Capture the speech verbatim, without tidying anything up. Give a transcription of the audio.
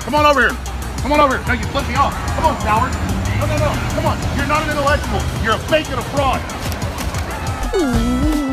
Come on over here. Come on over here. No, you flipped me off. Come on, coward. No, no, no. Come on. You're not an intellectual. You're a fake and a fraud.